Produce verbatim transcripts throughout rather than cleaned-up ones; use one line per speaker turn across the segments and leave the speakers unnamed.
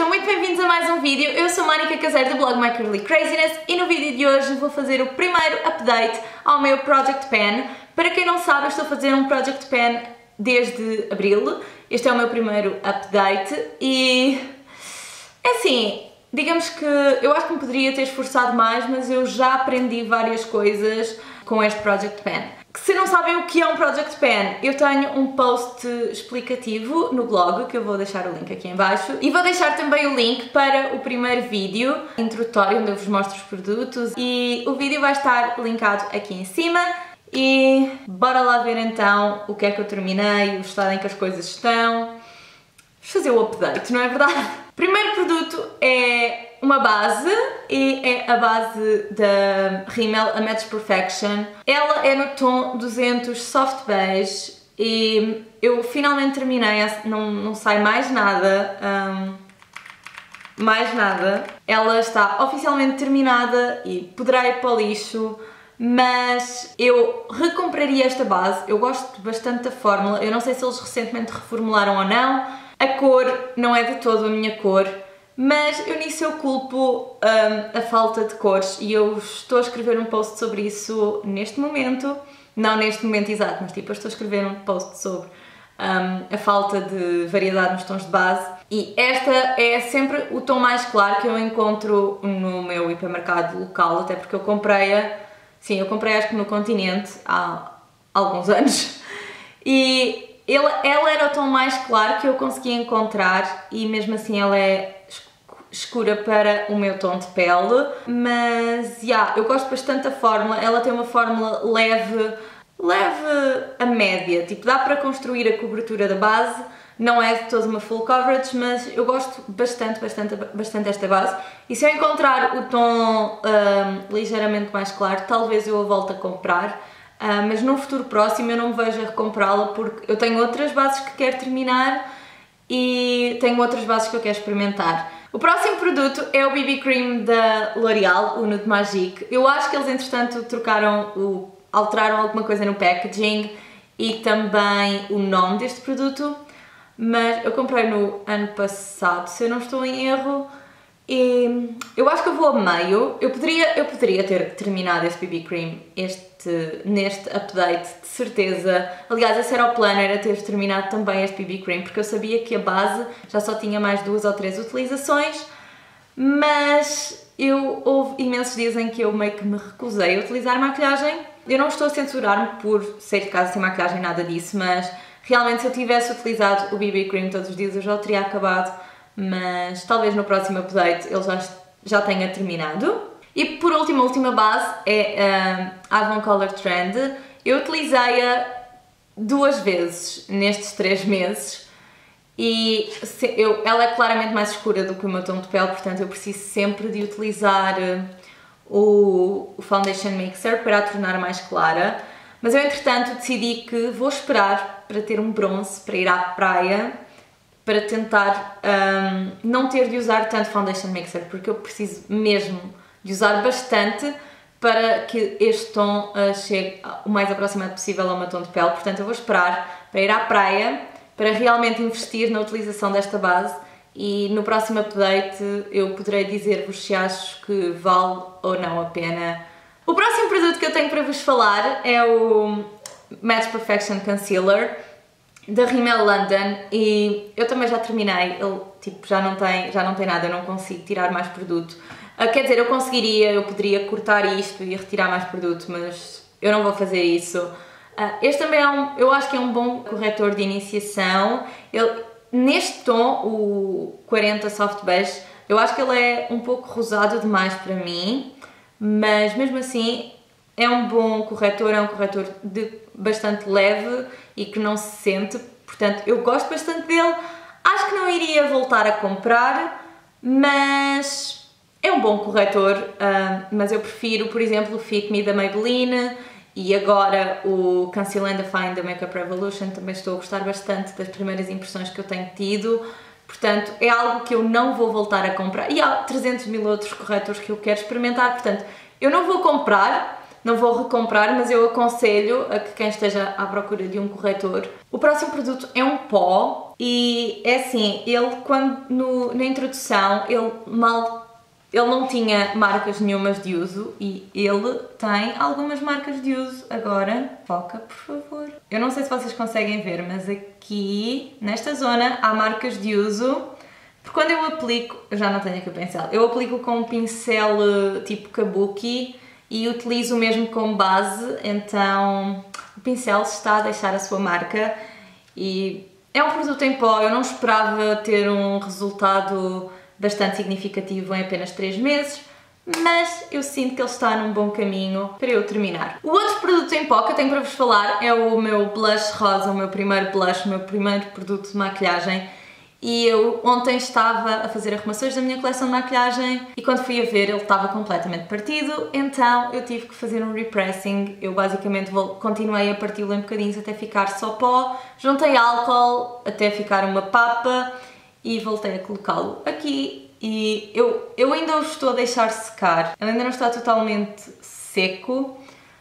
sejam muito bem-vindos a mais um vídeo. Eu sou a Mónica Caseiro do blog My Curly Craziness e no vídeo de hoje vou fazer o primeiro update ao meu Project Pen. Para quem não sabe, eu estou a fazer um Project Pen desde abril. Este é o meu primeiro update e é assim, digamos que eu acho que me poderia ter esforçado mais, mas eu já aprendi várias coisas com este Project Pen. Se não sabem o que é um Project Pen, eu tenho um post explicativo no blog, que eu vou deixar o link aqui em baixo, e vou deixar também o link para o primeiro vídeo introdutório, onde eu vos mostro os produtos, e o vídeo vai estar linkado aqui em cima. E bora lá ver então o que é que eu terminei, o estado em que as coisas estão. Vamos fazer o update, não é verdade? O primeiro produto é uma base e é a base da Rimmel, a Match Perfection. Ela é no tom duzentos Soft Beige e eu finalmente terminei, não, não sai mais nada, um, mais nada. Ela está oficialmente terminada e poderá ir para o lixo, mas eu recompraria esta base. Eu gosto bastante da fórmula, eu não sei se eles recentemente reformularam ou não. A cor não é de todo a minha cor, mas eu nisso eu culpo um, a falta de cores e eu estou a escrever um post sobre isso neste momento, não neste momento exato, mas tipo eu estou a escrever um post sobre um, a falta de variedade nos tons de base e esta é sempre o tom mais claro que eu encontro no meu hipermercado local, até porque eu comprei-a, sim, eu comprei acho que no Continente há alguns anos e ela, ela era o tom mais claro que eu conseguia encontrar e mesmo assim ela é escura para o meu tom de pele, mas já, yeah, eu gosto bastante da fórmula. Ela tem uma fórmula leve, leve a média, tipo dá para construir a cobertura da base, não é de toda uma full coverage, mas eu gosto bastante, bastante, bastante desta base e se eu encontrar o tom um, ligeiramente mais claro, talvez eu a volte a comprar, uh, mas num futuro próximo eu não me vejo a recomprá-la porque eu tenho outras bases que quero terminar e tenho outras bases que eu quero experimentar. O próximo produto é o B B Cream da L'Oréal, o Nude Magique. Eu acho que eles entretanto trocaram, o, alteraram alguma coisa no packaging e também o nome deste produto, mas eu comprei no ano passado, se eu não estou em erro, e eu acho que eu vou a meio. Eu poderia, eu poderia ter terminado este B B Cream este, neste update, de certeza. Aliás, esse era o plano, era ter terminado também este B B Cream, porque eu sabia que a base já só tinha mais duas ou três utilizações, mas eu, houve imensos dias em que eu meio que me recusei a utilizar maquilhagem. Eu não estou a censurar-me por sair de casa sem maquilhagem, nada disso, mas realmente se eu tivesse utilizado o B B Cream todos os dias eu já o teria acabado. Mas talvez no próximo update ele já, já tenha terminado. E por último, a última base é a Avon Color Trend. Eu utilizei-a duas vezes nestes três meses e eu, ela é claramente mais escura do que o meu tom de pele, portanto eu preciso sempre de utilizar o, o Foundation Mixer para a tornar mais clara. Mas eu entretanto decidi que vou esperar para ter um bronze para ir à praia, para tentar um, não ter de usar tanto Foundation Mixer, porque eu preciso mesmo de usar bastante para que este tom uh, chegue o mais aproximado possível ao meu tom de pele. Portanto, eu vou esperar para ir à praia, para realmente investir na utilização desta base e no próximo update eu poderei dizer-vos se acho que vale ou não a pena. O próximo produto que eu tenho para vos falar é o Match Perfection Concealer da Rimmel London e eu também já terminei, ele tipo, já, não tem, já não tem nada, eu não consigo tirar mais produto. Uh, quer dizer, eu conseguiria, eu poderia cortar isto e retirar mais produto, mas eu não vou fazer isso. Uh, este também é um, eu acho que é um bom corretor de iniciação. Ele, neste tom, o quarenta Soft Beige, eu acho que ele é um pouco rosado demais para mim, mas mesmo assim é um bom corretor, é um corretor de bastante leve e que não se sente, portanto eu gosto bastante dele. Acho que não iria voltar a comprar, mas é um bom corretor, uh, mas eu prefiro, por exemplo, o Fit Me da Maybelline e agora o Conceal and Define da Makeup Revolution, também estou a gostar bastante das primeiras impressões que eu tenho tido, portanto é algo que eu não vou voltar a comprar e há trezentos mil outros corretores que eu quero experimentar, portanto eu não vou comprar, não vou recomprar, mas eu aconselho a que quem esteja à procura de um corretor. O próximo produto é um pó e é assim, ele quando no, na introdução, ele mal... Ele não tinha marcas nenhumas de uso e ele tem algumas marcas de uso agora. Foca, por favor. Eu não sei se vocês conseguem ver, mas aqui, nesta zona, há marcas de uso. Porque quando eu aplico, eu já não tenho aqui o pincel, eu aplico com um pincel tipo kabuki e utilizo o mesmo como base, então o pincel está a deixar a sua marca e é um produto em pó. Eu não esperava ter um resultado bastante significativo em apenas três meses, mas eu sinto que ele está num bom caminho para eu terminar. O outro produto em pó que eu tenho para vos falar é o meu blush rosa, o meu primeiro blush, o meu primeiro produto de maquilhagem. E eu ontem estava a fazer arrumações da minha coleção de maquilhagem e quando fui a ver ele estava completamente partido, então eu tive que fazer um repressing. Eu basicamente vou, continuei a parti-lo em bocadinhos até ficar só pó, juntei álcool até ficar uma papa e voltei a colocá-lo aqui e eu, eu ainda o estou a deixar secar. Ele ainda não está totalmente seco,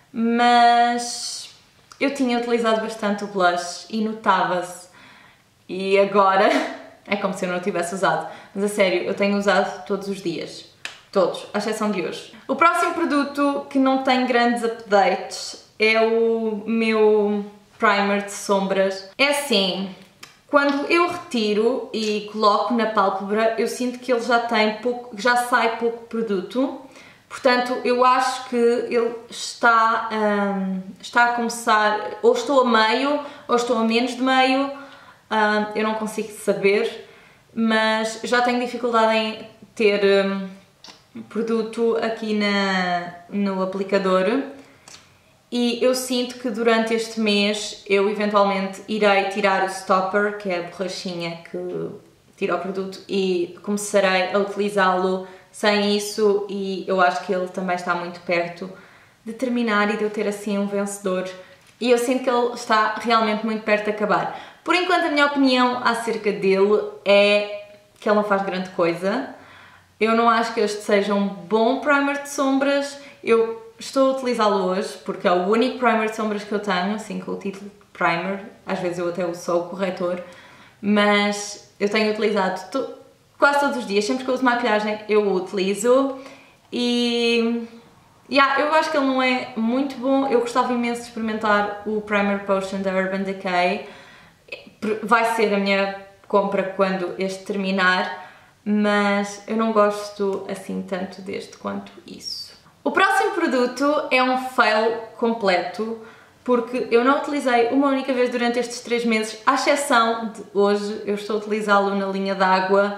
mas eu tinha utilizado bastante o blush e notava-se. E agora é como se eu não o tivesse usado. Mas a sério, eu tenho usado todos os dias. Todos, à exceção de hoje. O próximo produto que não tem grandes updates é o meu primer de sombras. É assim... Quando eu retiro e coloco na pálpebra, eu sinto que ele já tem pouco, já sai pouco produto. Portanto, eu acho que ele está, hum, está a começar, ou estou a meio, ou estou a menos de meio, hum, eu não consigo saber, mas já tenho dificuldade em ter hum, produto aqui na, no aplicador. E eu sinto que durante este mês eu eventualmente irei tirar o stopper, que é a borrachinha que tira o produto, e começarei a utilizá-lo sem isso e eu acho que ele também está muito perto de terminar e de eu ter assim um vencedor. E eu sinto que ele está realmente muito perto de acabar. Por enquanto a minha opinião acerca dele é que ele não faz grande coisa. Eu não acho que este seja um bom primer de sombras. Eu estou a utilizá-lo hoje porque é o único primer de sombras que eu tenho, assim com o título primer. Às vezes eu até uso só o corretor, mas eu tenho utilizado to quase todos os dias, sempre que eu uso maquilhagem eu o utilizo e yeah, eu acho que ele não é muito bom. Eu gostava imenso de experimentar o Primer Potion da Urban Decay, vai ser a minha compra quando este terminar, mas eu não gosto assim tanto deste quanto isso. O próximo produto é um fail completo, porque eu não utilizei uma única vez durante estes três meses, à exceção de hoje, eu estou a utilizá-lo na linha d'água,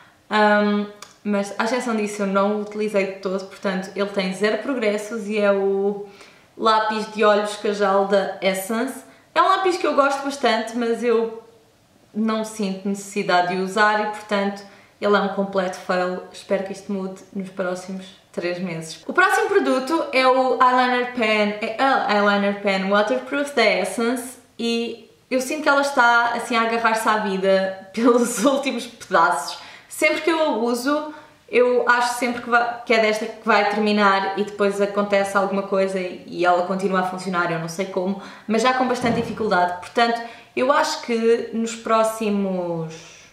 um, mas à exceção disso eu não o utilizei de todo, portanto ele tem zero progressos e é o lápis de olhos Cajal da Essence. É um lápis que eu gosto bastante, mas eu não sinto necessidade de usar e portanto ele é um completo fail. Espero que isto mude nos próximos três meses. O próximo produto é o Eyeliner Pen, é a Eyeliner Pen Waterproof da Essence e eu sinto que ela está assim a agarrar-se à vida pelos últimos pedaços. Sempre que eu a uso, eu acho sempre que, vai, que é desta que vai terminar e depois acontece alguma coisa e ela continua a funcionar, eu não sei como, mas já com bastante dificuldade. Portanto, eu acho que nos próximos...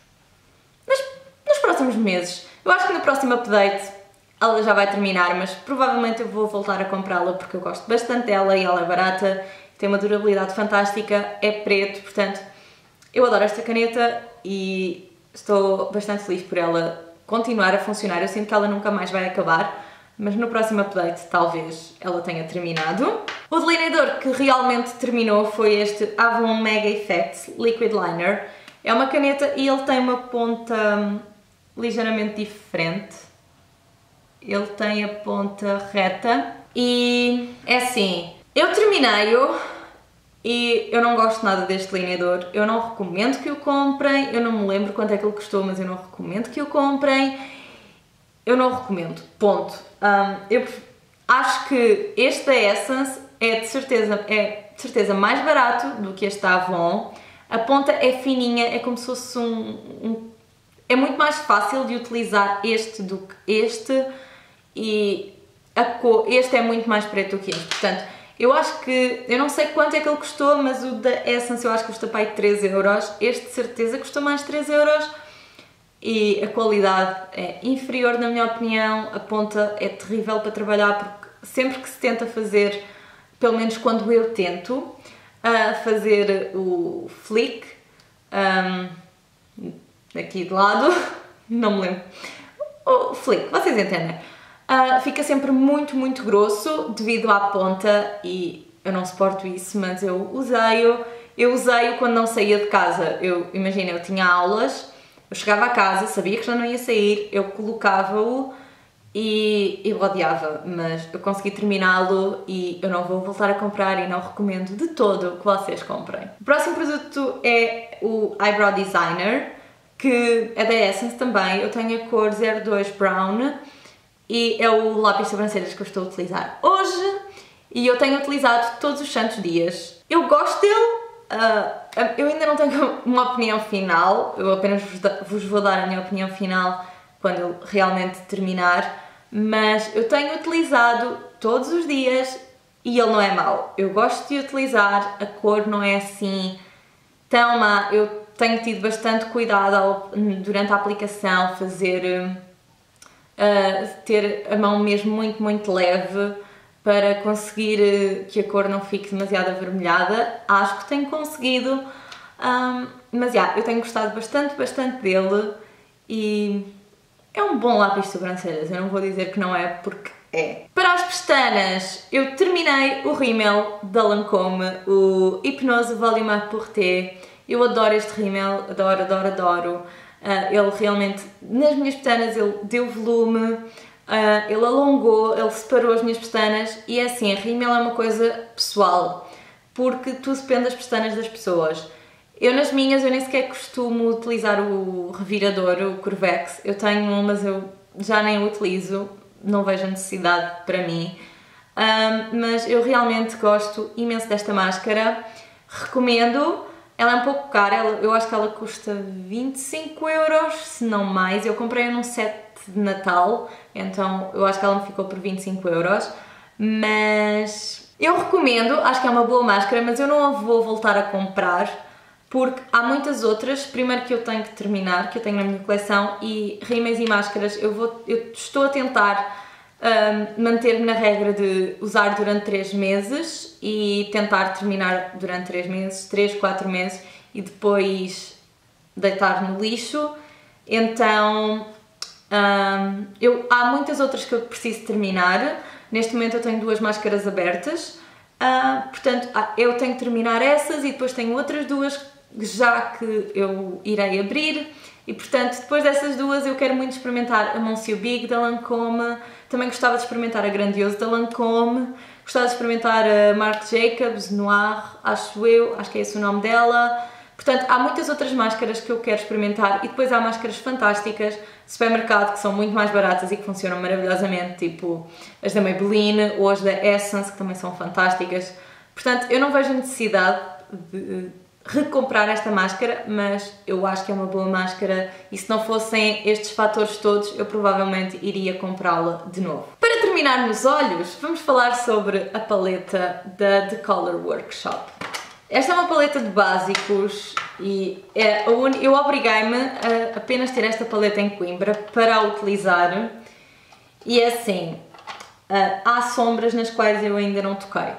Nos, nos próximos meses, eu acho que no próximo update ela já vai terminar, mas provavelmente eu vou voltar a comprá-la porque eu gosto bastante dela e ela é barata, tem uma durabilidade fantástica, é preto, portanto eu adoro esta caneta e estou bastante feliz por ela continuar a funcionar. Eu sinto que ela nunca mais vai acabar, mas no próximo update talvez ela tenha terminado. O delineador que realmente terminou foi este Avon Mega Effects Liquid Liner. É uma caneta e ele tem uma ponta hum, ligeiramente diferente. Ele tem a ponta reta e é assim, eu terminei-o e eu não gosto nada deste delineador, eu não recomendo que o comprem, eu não me lembro quanto é que ele custou, mas eu não recomendo que o comprem, eu não recomendo, ponto. Um, eu acho que este da Essence é de certeza, é de certeza mais barato do que este da Avon, a ponta é fininha, é como se fosse um, um... é muito mais fácil de utilizar este do que este. E a cor, este é muito mais preto do que este, portanto, eu acho que, eu não sei quanto é que ele custou, mas o da Essence eu acho que custa para aí três euros, este de certeza custa mais três euros e a qualidade é inferior na minha opinião, a ponta é terrível para trabalhar porque sempre que se tenta fazer, pelo menos quando eu tento, uh, fazer o flick, um, aqui de lado, não me lembro, o flick, vocês entendem, uh, fica sempre muito, muito grosso devido à ponta e eu não suporto isso, mas eu usei-o, eu usei-o quando não saía de casa, eu, imagina, eu tinha aulas, eu chegava a casa, sabia que já não ia sair, eu colocava-o e eu odiava, mas eu consegui terminá-lo e eu não vou voltar a comprar e não recomendo de todo que vocês comprem. O próximo produto é o Eyebrow Designer, que é da Essence também, eu tenho a cor zero dois Brown e é o lápis de sobrancelhas que eu estou a utilizar hoje e eu tenho utilizado todos os santos dias. Eu gosto dele, uh, eu ainda não tenho uma opinião final, eu apenas vos, vos vou dar a minha opinião final quando ele realmente terminar, mas eu tenho utilizado todos os dias e ele não é mau. Eu gosto de utilizar, a cor não é assim tão má, eu tenho tido bastante cuidado ao, durante a aplicação, fazer, uh, ter a mão mesmo muito, muito leve para conseguir uh, que a cor não fique demasiado avermelhada. Acho que tenho conseguido, um, mas yeah, eu tenho gostado bastante, bastante dele e é um bom lápis de sobrancelhas, eu não vou dizer que não é porque é. Para as pestanas, eu terminei o rímel da Lancôme, o Hypnose Volume Apporté. Eu adoro este rímel, adoro, adoro, adoro. Uh, ele realmente, nas minhas pestanas, ele deu volume, uh, ele alongou, ele separou as minhas pestanas e é assim, a rímel é uma coisa pessoal, porque tudo depende das pestanas das pessoas. Eu nas minhas, eu nem sequer costumo utilizar o revirador, o Curvex. Eu tenho um, mas eu já nem o utilizo, não vejo a necessidade para mim. Um, mas eu realmente gosto imenso desta máscara, recomendo. Ela é um pouco cara, ela, eu acho que ela custa vinte e cinco euros, se não mais. Eu comprei num set de Natal, então eu acho que ela me ficou por vinte e cinco euros. Mas eu recomendo, acho que é uma boa máscara, mas eu não a vou voltar a comprar porque há muitas outras, primeiro que eu tenho que terminar, que eu tenho na minha coleção, e rímeis e máscaras, eu, vou, eu estou a tentar um, manter-me na regra de usar durante três meses e tentar terminar durante três meses, três, quatro meses, e depois deitar no lixo. Então, um, eu, há muitas outras que eu preciso terminar. Neste momento eu tenho duas máscaras abertas, uh, portanto eu tenho que terminar essas e depois tenho outras duas já que eu irei abrir e portanto depois dessas duas eu quero muito experimentar a Monsieur Big da Lancôme, também gostava de experimentar a Grandioso da Lancôme, gostava de experimentar a Marc Jacobs Noir, acho eu, acho que é esse o nome dela. Portanto, há muitas outras máscaras que eu quero experimentar e depois há máscaras fantásticas de supermercado que são muito mais baratas e que funcionam maravilhosamente, tipo as da Maybelline ou as da Essence, que também são fantásticas. Portanto, eu não vejo a necessidade de recomprar esta máscara, mas eu acho que é uma boa máscara e se não fossem estes fatores todos, eu provavelmente iria comprá-la de novo. Para terminar nos olhos, vamos falar sobre a paleta da The Color Workshop. Esta é uma paleta de básicos e é a un... eu obriguei-me a apenas ter esta paleta em Coimbra para a utilizar e é assim, há sombras nas quais eu ainda não toquei,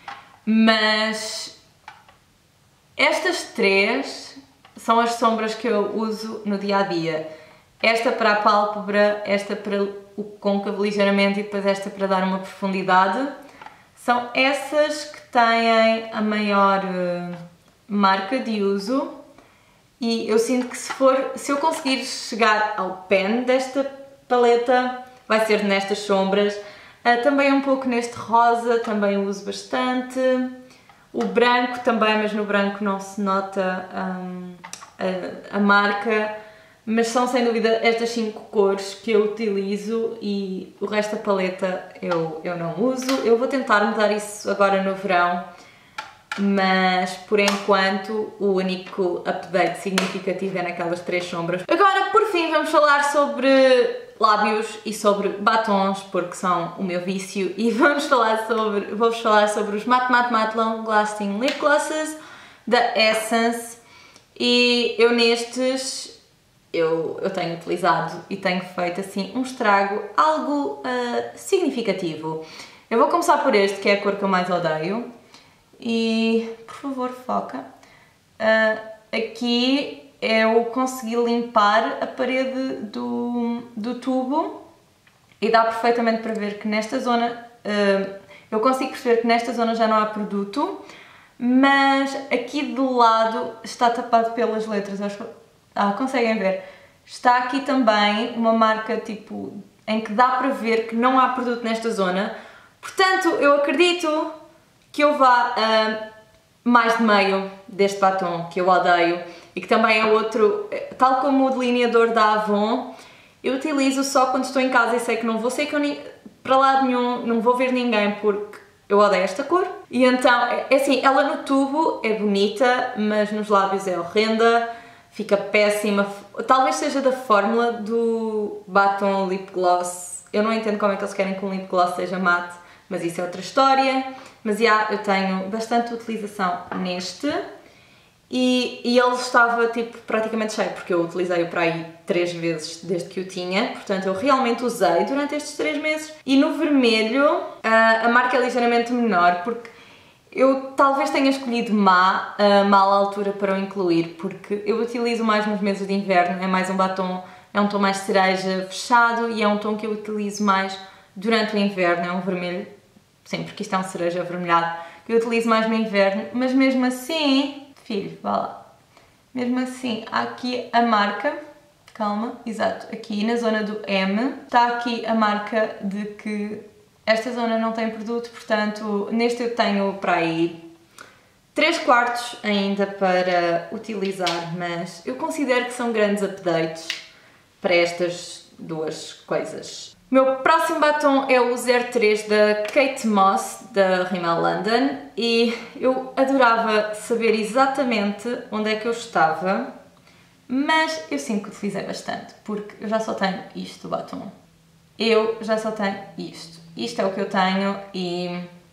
mas estas três são as sombras que eu uso no dia-a-dia. Esta para a pálpebra, esta para o côncavo ligeiramente e depois esta para dar uma profundidade. São essas que têm a maior uh, marca de uso e eu sinto que se, for, se eu conseguir chegar ao pen desta paleta vai ser nestas sombras. Uh, também um pouco neste rosa, também uso bastante. O branco também, mas no branco não se nota um, a, a marca. Mas são sem dúvida estas cinco cores que eu utilizo e o resto da paleta eu, eu não uso. Eu vou tentar mudar isso agora no verão, mas por enquanto o único update significativo é naquelas três sombras. Agora, por fim, vamos falar sobre lábios e sobre batons, porque são o meu vício, e vamos falar sobre, vou-vos falar sobre os Matte Matte Matte Long Lasting Lip Glosses da Essence, e eu nestes, eu, eu tenho utilizado e tenho feito assim um estrago algo uh, significativo. Eu vou começar por este, que é a cor que eu mais odeio, e por favor foca. Uh, aqui eu consegui limpar a parede do, do tubo e dá perfeitamente para ver que nesta zona, uh, eu consigo perceber que nesta zona já não há produto, mas aqui do lado está tapado pelas letras, acho que, ah, conseguem ver, está aqui também uma marca tipo, em que dá para ver que não há produto nesta zona, portanto eu acredito que eu vá a mais de meio deste batom, que eu odeio, e que também é outro, tal como o delineador da Avon, eu utilizo só quando estou em casa e sei que não vou sair com para lado nenhum, não vou ver ninguém porque eu odeio esta cor. E então, é assim, ela no tubo é bonita, mas nos lábios é horrenda, fica péssima. Talvez seja da fórmula do batom lip gloss, eu não entendo como é que eles querem que um lip gloss seja mate, mas isso é outra história. Mas já, eu tenho bastante utilização neste. E, e ele estava tipo praticamente cheio, porque eu utilizei-o para aí três vezes desde que o tinha, portanto eu realmente usei durante estes três meses. E no vermelho a, a marca é ligeiramente menor, porque eu talvez tenha escolhido má, a mal altura para o incluir, porque eu utilizo mais nos meses de inverno, é mais um batom, é um tom mais cereja fechado e é um tom que eu utilizo mais durante o inverno, é um vermelho, sim, porque isto é um cereja avermelhado, que eu utilizo mais no inverno, mas mesmo assim... Filho, vá lá. Mesmo assim, há aqui a marca, calma, exato, aqui na zona do M, está aqui a marca de que esta zona não tem produto, portanto, neste eu tenho para aí três quartos ainda para utilizar, mas eu considero que são grandes updates para estas duas coisas. O meu próximo batom é o zero três da Kate Moss, da Rimmel London, e eu adorava saber exatamente onde é que eu estava, mas eu sinto que utilizei bastante, porque eu já só tenho isto do batom. Eu já só tenho isto. Isto é o que eu tenho e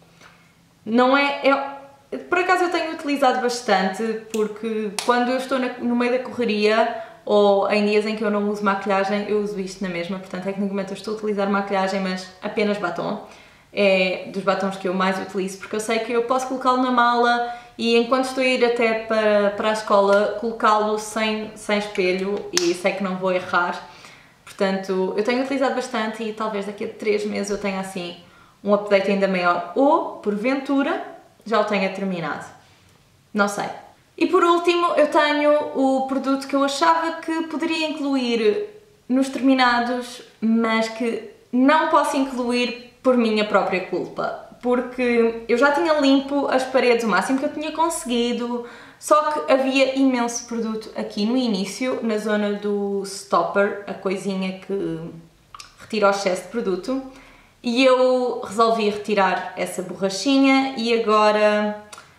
não é... é por acaso eu tenho utilizado bastante, porque quando eu estou na, no meio da correria, ou em dias em que eu não uso maquilhagem, eu uso isto na mesma, portanto tecnicamente eu estou a utilizar maquilhagem, mas apenas batom. É dos batons que eu mais utilizo, porque eu sei que eu posso colocá-lo na mala e enquanto estou a ir até para, para a escola, colocá-lo sem, sem espelho e sei que não vou errar. Portanto, eu tenho utilizado bastante e talvez daqui a três meses eu tenha assim um update ainda maior, ou porventura já o tenha terminado. Não sei. E por último, eu tenho o produto que eu achava que poderia incluir nos terminados, mas que não posso incluir por minha própria culpa, porque eu já tinha limpo as paredes o máximo que eu tinha conseguido, só que havia imenso produto aqui no início, na zona do stopper, a coisinha que retira o excesso de produto, e eu resolvi retirar essa borrachinha e agora...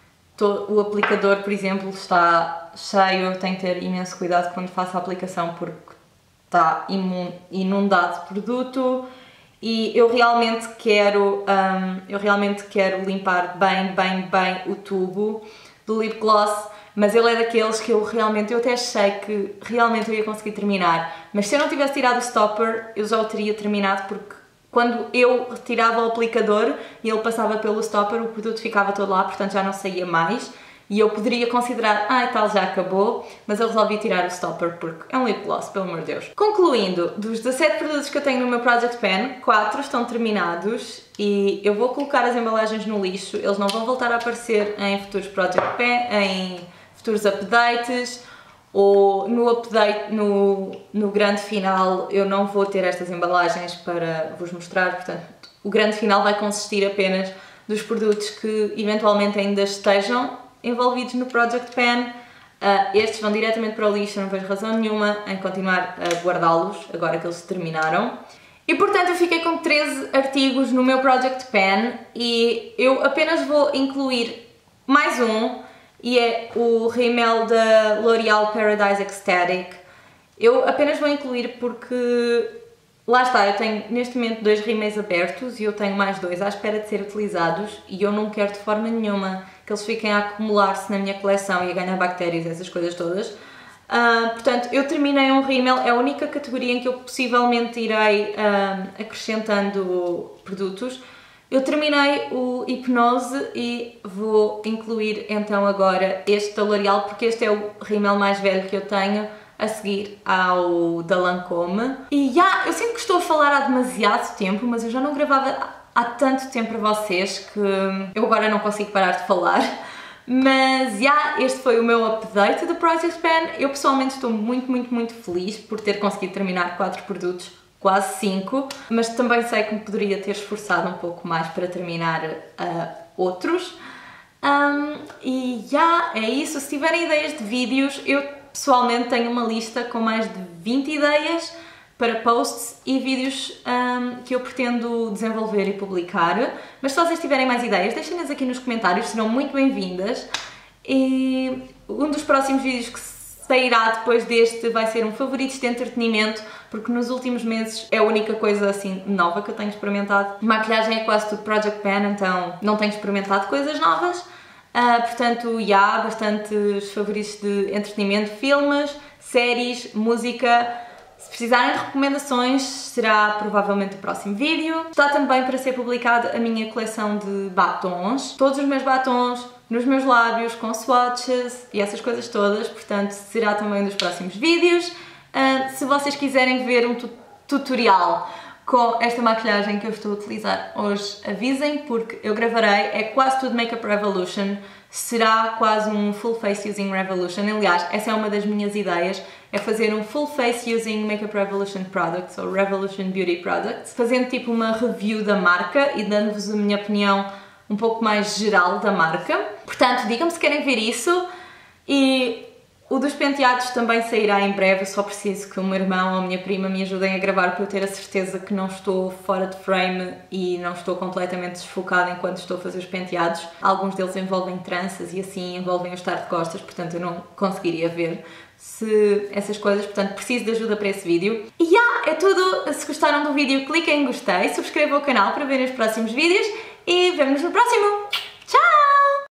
o aplicador, por exemplo, está cheio, eu tenho que ter imenso cuidado quando faço a aplicação porque está inundado de produto e eu realmente quero, um, eu realmente quero limpar bem, bem, bem o tubo do lip gloss, mas ele é daqueles que eu realmente, eu até achei que realmente eu ia conseguir terminar, mas se eu não tivesse tirado o stopper, eu já o teria terminado porque quando eu retirava o aplicador e ele passava pelo stopper, o produto ficava todo lá, portanto já não saía mais. E eu poderia considerar, ah e tal, já acabou, mas eu resolvi tirar o stopper porque é um lip gloss, pelo amor de Deus. Concluindo, dos dezassete produtos que eu tenho no meu Project Pan, quatro estão terminados e eu vou colocar as embalagens no lixo, eles não vão voltar a aparecer em futuros Project Pan, em futuros updates, ou no update, no, no grande final, eu não vou ter estas embalagens para vos mostrar, portanto, o grande final vai consistir apenas dos produtos que eventualmente ainda estejam envolvidos no Project Pan. Uh, estes vão diretamente para o lixo, não vejo razão nenhuma em continuar a guardá-los, agora que eles terminaram. E portanto eu fiquei com treze artigos no meu Project Pan e eu apenas vou incluir mais um, e é o rímel da L'Oréal Paradise Ecstatic. Eu apenas vou incluir porque lá está, eu tenho neste momento dois rímels abertos e eu tenho mais dois à espera de ser utilizados e eu não quero de forma nenhuma que eles fiquem a acumular-se na minha coleção e a ganhar bactérias, essas coisas todas. Uh, portanto, eu terminei um rímel, é a única categoria em que eu possivelmente irei uh, acrescentando produtos. Eu terminei o Hipnose e vou incluir então agora este da L'Oréal, porque este é o rímel mais velho que eu tenho, a seguir ao da Lancôme. E já, yeah, eu sinto que estou a falar há demasiado tempo, mas eu já não gravava há tanto tempo para vocês que eu agora não consigo parar de falar. Mas já, yeah, este foi o meu update do Project Pan. Eu pessoalmente estou muito, muito, muito feliz por ter conseguido terminar quatro produtos, quase cinco, mas também sei que me poderia ter esforçado um pouco mais para terminar uh, outros. Um, e já, yeah, é isso. Se tiverem ideias de vídeos, eu pessoalmente tenho uma lista com mais de vinte ideias para posts e vídeos um, que eu pretendo desenvolver e publicar. Mas se vocês tiverem mais ideias, deixem-nas aqui nos comentários, serão muito bem-vindas. E um dos próximos vídeos que sairá depois deste vai ser um favoritos de entretenimento, porque nos últimos meses é a única coisa assim nova que eu tenho experimentado. Maquilhagem é quase tudo Project Pan, então não tenho experimentado coisas novas. Uh, portanto, já há bastantes favoritos de entretenimento, filmes, séries, música. Se precisarem de recomendações, será provavelmente o próximo vídeo. Está também para ser publicada a minha coleção de batons. Todos os meus batons nos meus lábios, com swatches e essas coisas todas, portanto será também um dos próximos vídeos. Uh, se vocês quiserem ver um tu tutorial com esta maquilhagem que eu estou a utilizar hoje, avisem, porque eu gravarei, é quase tudo Makeup Revolution, será quase um Full Face Using Revolution. Aliás, essa é uma das minhas ideias, é fazer um Full Face Using Makeup Revolution Products, ou Revolution Beauty Products, fazendo tipo uma review da marca e dando-vos a minha opinião um pouco mais geral da marca. Portanto, digam-me se querem ver isso. E o dos penteados também sairá em breve, eu só preciso que o meu irmão ou a minha prima me ajudem a gravar para eu ter a certeza que não estou fora de frame e não estou completamente desfocada enquanto estou a fazer os penteados. Alguns deles envolvem tranças e assim envolvem o estar de costas, portanto eu não conseguiria ver se essas coisas, portanto preciso de ajuda para esse vídeo. E já, yeah, é tudo. Se gostaram do vídeo, cliquem em gostei, subscrevam o canal para verem os próximos vídeos e vemo-nos no próximo!